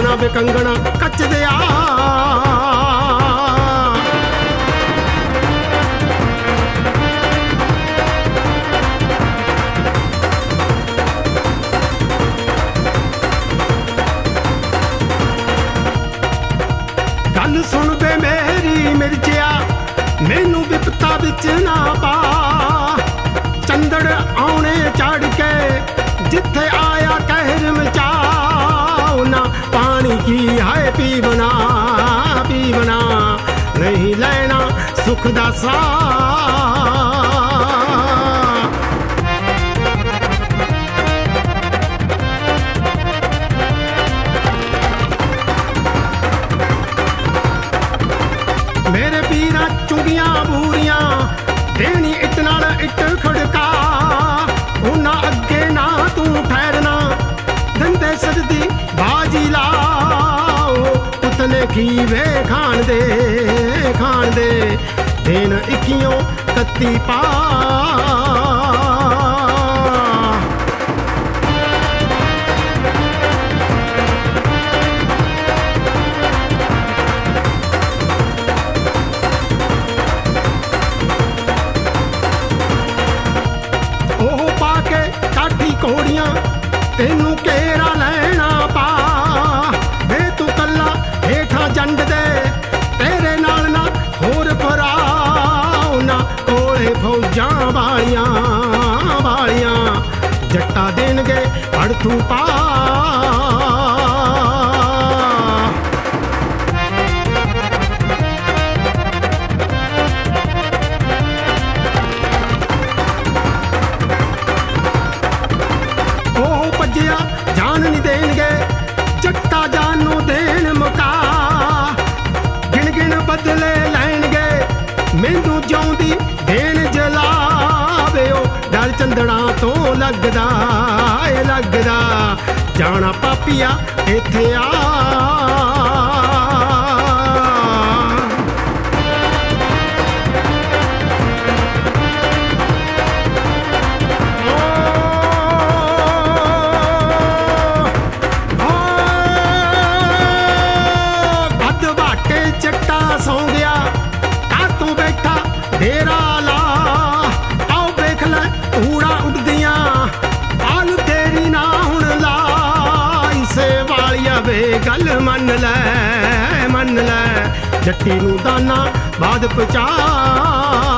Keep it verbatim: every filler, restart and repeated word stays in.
ਪਾਣਾ ਵੇ ਕੰਗਣਾ ਕੱਚ ਦਿਆ। ਗੱਲ ਸੁਣ ਵੇ ਮੇਰੀ ਮਿਰਜਿਆ ਮੈਨੂੰ ਵਿਪਤਾ ਵਿੱਚ ਨਾ ਪਾ। ਚੰਦੜ ਆਉਣੇ ਚੜ ਕੇ ਜਿੱਥੇ ਆਇਆ ਕਹਿਰ ਮਚਾਓ ਨਾ। ਪਾਣੀ ਕੀ ਹੈ ਪੀਵਣਾ ਪੀਵਣਾ ਨਹੀਂ ਲੈਣਾ ਸੁਖ ਦਾ ਸਾਹ। ਮੇਰੇ ਪੀਰਾਂ ਚੁੰਗੀਆਂ ਬੂਰੀਆਂ ਦੇਣੀ ਇੱਟ ਨਾਲ ਇੱਟ ਖੜਕਾ। ਉਹਨਾਂ ਅੱਗੇ ਨਾ ਤੂੰ ਠਹਿਰਨਾ ਦਿੰਦੇ ਸਜਦੀ ਬਾਜੀ ਲਾਓ। ਪੁੱਤਨੇ ਖੀਵੇ ਖਾਣ ਦੇ ਖਾਣ ਦੇ ਦਿਨ ਇੱਕੀਓਂ ਕੱਤੀ ਪਾ। ਉਹ ਪਾ ਕੇ ਕਾਠੀ ਘੋੜੀਆਂ ਤੈਨੂੰ ਘੇਰਾ ਲੈਣਾ ਪਾ। ਵੇ ਤੂੰ ਕੱਲਾ ਹੇਠਾਂ ਜੰਡ ਦੇ ਤੇਰੇ ਨਾਲ ਨਾ ਹੋਰ ਭਰਾਓ ਨਾ। ਕੋਲੇ ਫੌਜਾਂ ਵਾਲੀਆਂ ਵਾਲੀਆਂ ਜੱਟਾ ਦੇਣਗੇ ਅੜਥੂ ਪਾ। ਜਾਨ ਨਹੀਂ ਦੇਣਗੇ ਜੱਟਾ ਜਾਨ ਨੂੰ ਦੇਣ ਮੁਕਾ। ਗਿਣ ਗਿਣ ਬਦਲੇ ਲੈਣਗੇ ਮੈਨੂੰ ਜਿਉਂਦੀ ਦੇਣ ਜਲਾਵੇ। ਉਹ ਡਰ ਚੰਦੜਾਂ ਤੋਂ ਲੱਗਦਾ ਏ ਲੱਗਦਾ ਜਾਣਾ ਪਾਪੀਆ ਇੱਥੇ ਆ। ਚੱਟਾ ਸੌਂ ਗਿਆ ਕਾਤੋਂ ਬੈਠਾ ਡੇਰਾ ਲਾ। ਆਓ ਵੇਖ ਲੈ ਧੂੜਾਂ ਉੱਡਦੀਆਂ ਆਲ ਤੇਰੀ ਨਾ ਹੁਣ ਲਾਈ। ਸੇ ਵਾਲੀਆ ਵੇ ਗੱਲ ਮੰਨ ਲੈ ਮੰਨ ਲੈ ਜੱਟੀ ਨੂੰ ਦਾਨਾ ਬਾਦ ਪਚਾ।